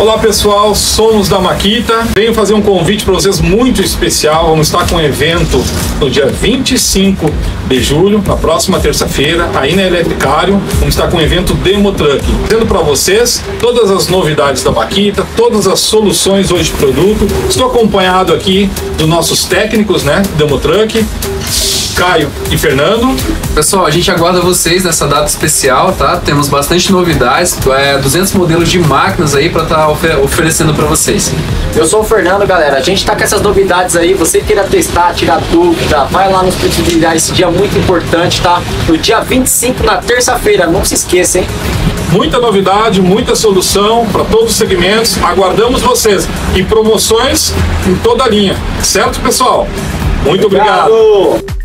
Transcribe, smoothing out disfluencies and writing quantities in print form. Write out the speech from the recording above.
Olá pessoal, somos da Makita. Venho fazer um convite para vocês muito especial. Vamos estar com um evento no dia 25 de julho, na próxima terça-feira, aí na Electricarium. Vamos estar com um evento Demo Truck, trazendo para vocês todas as novidades da Makita, todas as soluções hoje de produto. Estou acompanhado aqui dos nossos técnicos, né, Demo Truck, Caio e Fernando. Pessoal, a gente aguarda vocês nessa data especial, tá? Temos bastante novidades, 200 modelos de máquinas aí para estar oferecendo para vocês. Eu sou o Fernando, galera. A gente tá com essas novidades aí. Você queira testar, tirar dúvida, vai lá nos prestigiar esse dia muito importante, tá? No dia 25, na terça-feira, não se esqueça, hein? Muita novidade, muita solução para todos os segmentos. Aguardamos vocês e promoções em toda a linha. Certo, pessoal? Muito obrigado.